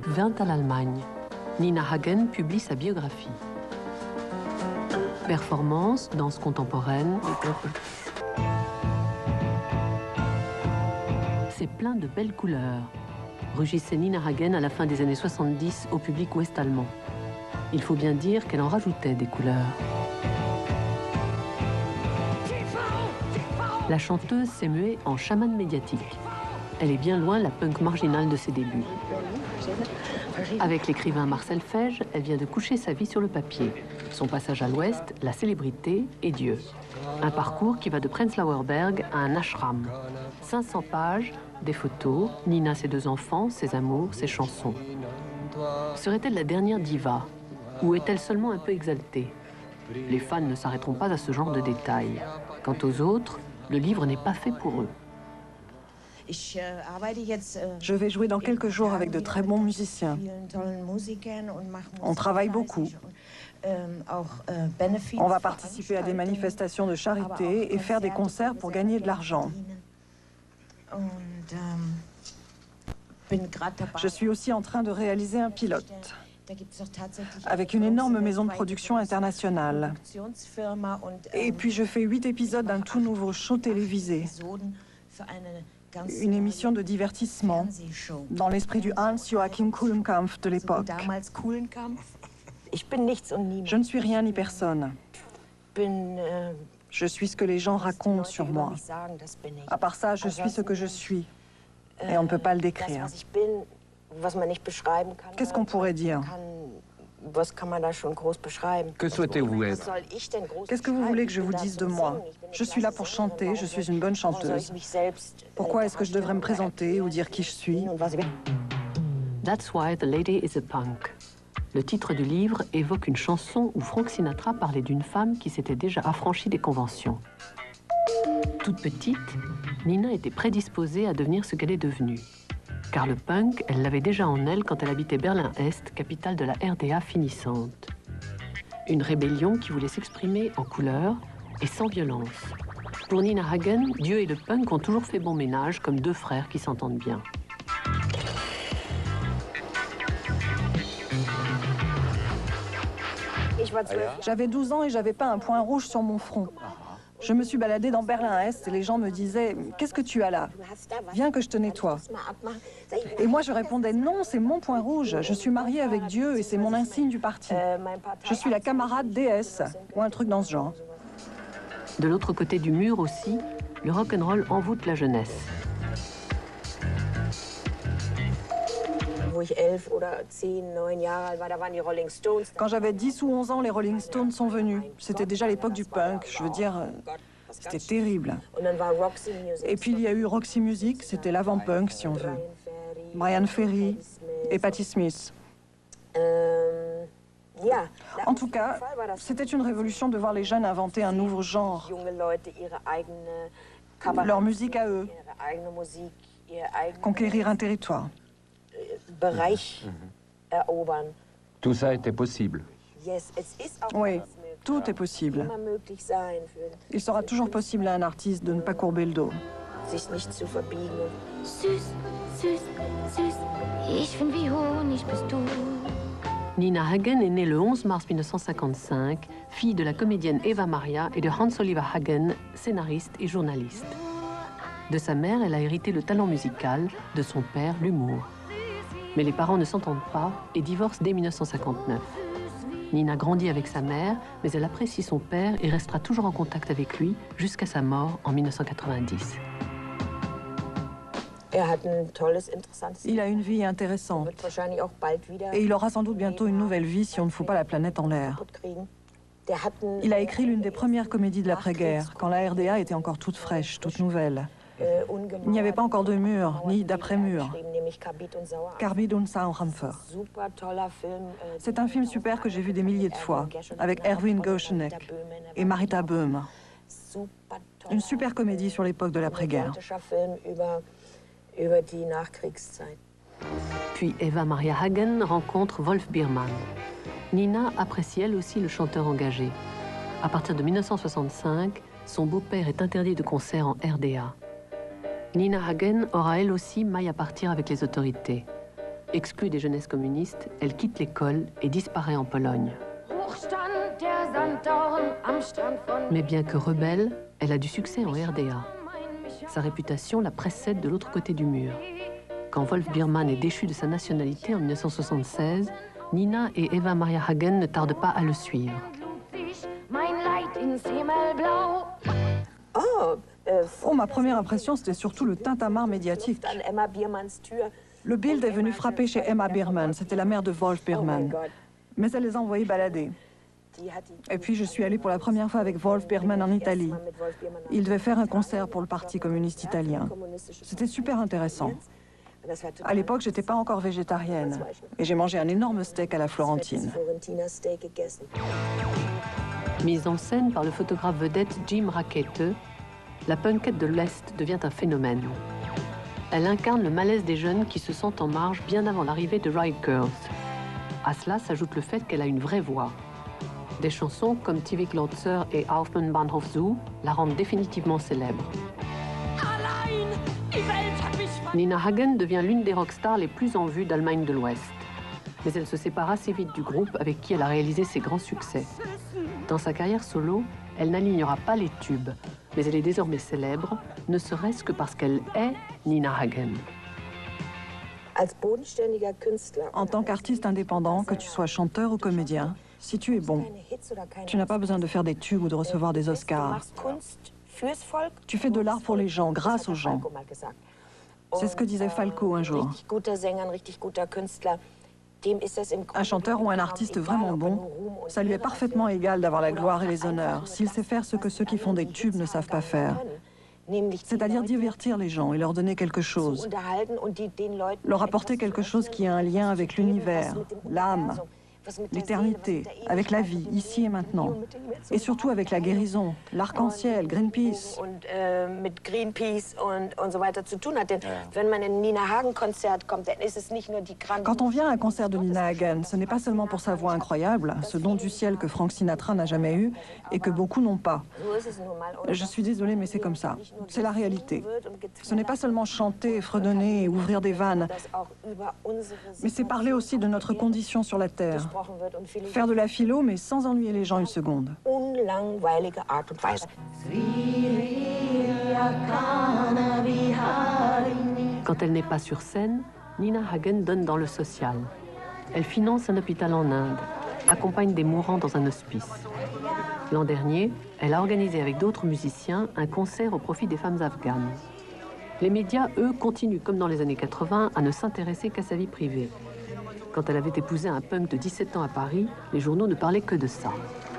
vint à l'Allemagne. Nina Hagen publie sa biographie. Performance, danse contemporaine. C'est plein de belles couleurs, rugissait Nina Hagen à la fin des années 70 au public ouest-allemand. Il faut bien dire qu'elle en rajoutait des couleurs. La chanteuse s'est muée en chamane médiatique. Elle est bien loin la punk marginale de ses débuts. Avec l'écrivain Marcel Feige, elle vient de coucher sa vie sur le papier. Son passage à l'Ouest, la célébrité et Dieu. Un parcours qui va de Prenzlauer Berg à un ashram. 500 pages, des photos, Nina, ses 2 enfants, ses amours, ses chansons. Serait-elle la dernière diva? Ou est-elle seulement un peu exaltée? Les fans ne s'arrêteront pas à ce genre de détails. Quant aux autres, le livre n'est pas fait pour eux. Je vais jouer dans quelques jours avec de très bons musiciens. On travaille beaucoup. On va participer à des manifestations de charité et faire des concerts pour gagner de l'argent. Je suis aussi en train de réaliser un pilote avec une énorme maison de production internationale. Et puis je fais 8 épisodes d'un tout nouveau show télévisé. Une émission de divertissement, dans l'esprit du Hans-Joachim Kulenkampff de l'époque. Je ne suis rien ni personne. Je suis ce que les gens racontent sur moi. À part ça, je suis ce que je suis. Et on ne peut pas le décrire. Qu'est-ce qu'on pourrait dire? Que souhaitez-vous être? Qu'est-ce que vous voulez que je vous dise de moi? Je suis là pour chanter, je suis une bonne chanteuse. Pourquoi est-ce que je devrais me présenter ou dire qui je suis? That's why the lady is a punk. Le titre du livre évoque une chanson où Frank Sinatra parlait d'une femme qui s'était déjà affranchie des conventions. Toute petite, Nina était prédisposée à devenir ce qu'elle est devenue. Car le punk, elle l'avait déjà en elle quand elle habitait Berlin-Est, capitale de la RDA finissante. Une rébellion qui voulait s'exprimer en couleur et sans violence. Pour Nina Hagen, Dieu et le punk ont toujours fait bon ménage, comme 2 frères qui s'entendent bien. J'avais 12 ans et j'avais pas un point rouge sur mon front. Je me suis baladée dans Berlin-Est et les gens me disaient « Qu'est-ce que tu as là? Viens que je te nettoie. » Et moi je répondais « Non, c'est mon point rouge. Je suis mariée avec Dieu et c'est mon insigne du parti. Je suis la camarade déesse. » Ou un truc dans ce genre. De l'autre côté du mur aussi, le rock'n'roll envoûte la jeunesse. Quand j'avais 10 ou 11 ans, les Rolling Stones sont venus. C'était déjà l'époque du punk. Je veux dire, c'était terrible. Et puis il y a eu Roxy Music, c'était l'avant-punk si on veut. Brian Ferry et Patti Smith. En tout cas, c'était une révolution de voir les jeunes inventer un nouveau genre. Leur musique à eux. Conquérir un territoire. Tout ça était possible. Oui, tout est possible. Il sera toujours possible à un artiste de ne pas courber le dos. Süß, süß, süß, ich bin wie Honig bist du. Nina Hagen est née le 11 mars 1955, fille de la comédienne Eva Maria et de Hans-Oliver Hagen, scénariste et journaliste. De sa mère, elle a hérité le talent musical, de son père, l'humour. Mais les parents ne s'entendent pas et divorcent dès 1959. Nina grandit avec sa mère, mais elle apprécie son père et restera toujours en contact avec lui jusqu'à sa mort en 1990. Il a une vie intéressante. Et il aura sans doute bientôt une nouvelle vie si on ne fout pas la planète en l'air. Il a écrit l'une des premières comédies de l'après-guerre, quand la RDA était encore toute fraîche, toute nouvelle. Il n'y avait pas encore de mur, ni d'après-mur. Carbide und Sauerampfer. C'est un film super que j'ai vu des milliers de fois, avec Erwin Goschenek et Marita Böhm. Une super comédie sur l'époque de l'après-guerre. Puis Eva Maria Hagen rencontre Wolf Biermann. Nina apprécie elle aussi le chanteur engagé. À partir de 1965, son beau-père est interdit de concert en RDA. Nina Hagen aura elle aussi maille à partir avec les autorités. Exclue des jeunesses communistes, elle quitte l'école et disparaît en Pologne. Mais bien que rebelle, elle a du succès en RDA. Sa réputation la précède de l'autre côté du mur. Quand Wolf Biermann est déchu de sa nationalité en 1976, Nina et Eva Maria Hagen ne tardent pas à le suivre. Oh, ma première impression, c'était surtout le tintamarre médiatique. Le Bild est venu frapper chez Emma Biermann, c'était la mère de Wolf Biermann. Mais elle les a envoyés balader. Et puis je suis allée pour la première fois avec Wolf Biermann en Italie. Il devait faire un concert pour le Parti communiste italien. C'était super intéressant. À l'époque, j'étais pas encore végétarienne. Et j'ai mangé un énorme steak à la Florentine. Mise en scène par le photographe vedette Jim Rakete, la punkette de l'Est devient un phénomène. Elle incarne le malaise des jeunes qui se sentent en marge bien avant l'arrivée de Riot Girls. À cela s'ajoute le fait qu'elle a une vraie voix. Des chansons comme Tivik Lotzer et Aufmann Bahnhof Zoo la rendent définitivement célèbre. Nina Hagen devient l'une des rockstars les plus en vue d'Allemagne de l'Ouest. Mais elle se sépare assez vite du groupe avec qui elle a réalisé ses grands succès. Dans sa carrière solo, elle n'alignera pas les tubes, mais elle est désormais célèbre, ne serait-ce que parce qu'elle est Nina Hagen. En tant qu'artiste indépendant, que tu sois chanteur ou comédien, si tu es bon, tu n'as pas besoin de faire des tubes ou de recevoir des Oscars. Tu fais de l'art pour les gens, grâce aux gens. C'est ce que disait Falco un jour. Un chanteur ou un artiste vraiment bon, ça lui est parfaitement égal d'avoir la gloire et les honneurs, s'il sait faire ce que ceux qui font des tubes ne savent pas faire. C'est-à-dire divertir les gens et leur donner quelque chose. Leur apporter quelque chose qui a un lien avec l'univers, l'âme, l'éternité, avec la vie, ici et maintenant. Et surtout avec la guérison, l'arc-en-ciel, Greenpeace. Quand on vient à un concert de Nina Hagen, ce n'est pas seulement pour sa voix incroyable, ce don du ciel que Frank Sinatra n'a jamais eu et que beaucoup n'ont pas. Je suis désolée, mais c'est comme ça. C'est la réalité. Ce n'est pas seulement chanter, fredonner et ouvrir des vannes, mais c'est parler aussi de notre condition sur la Terre. Faire de la philo, mais sans ennuyer les gens une seconde. Quand elle n'est pas sur scène, Nina Hagen donne dans le social. Elle finance un hôpital en Inde, accompagne des mourants dans un hospice. L'an dernier, elle a organisé avec d'autres musiciens un concert au profit des femmes afghanes. Les médias, eux, continuent, comme dans les années 80, à ne s'intéresser qu'à sa vie privée. Quand elle avait épousé un punk de 17 ans à Paris, les journaux ne parlaient que de ça.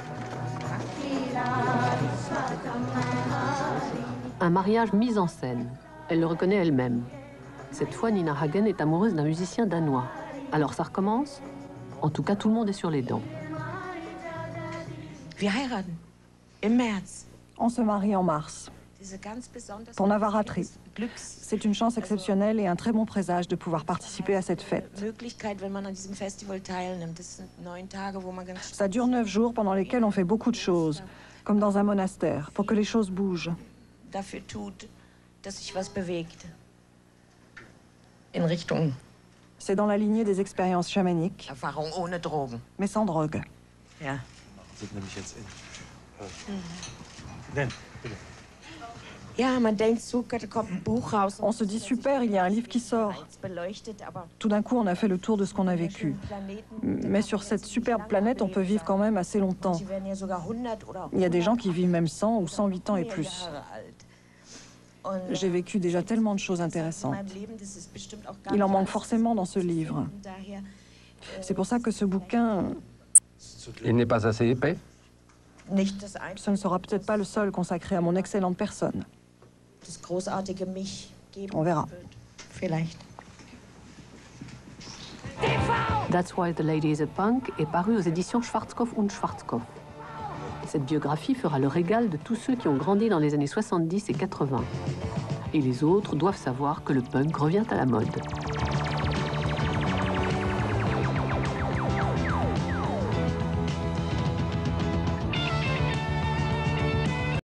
Un mariage mis en scène. Elle le reconnaît elle-même. Cette fois, Nina Hagen est amoureuse d'un musicien danois. Alors ça recommence? En tout cas, tout le monde est sur les dents. On se marie en mars. Pour Navaratri. C'est une chance exceptionnelle et un très bon présage de pouvoir participer à cette fête. Ça dure 9 jours pendant lesquels on fait beaucoup de choses, comme dans un monastère, pour que les choses bougent. C'est dans la lignée des expériences chamaniques, mais sans drogue. On se dit super, il y a un livre qui sort. Tout d'un coup, on a fait le tour de ce qu'on a vécu. Mais sur cette superbe planète, on peut vivre quand même assez longtemps. Il y a des gens qui vivent même 100 ou 108 ans et plus. J'ai vécu déjà tellement de choses intéressantes. Il en manque forcément dans ce livre. C'est pour ça que ce bouquin... Il n'est pas assez épais? Ce ne sera peut-être pas le seul consacré à mon excellente personne. On verra. That's Why the Lady is a Punk est paru aux éditions Schwarzkopf und Schwarzkopf. Cette biographie fera le régal de tous ceux qui ont grandi dans les années 70 et 80. Et les autres doivent savoir que le punk revient à la mode.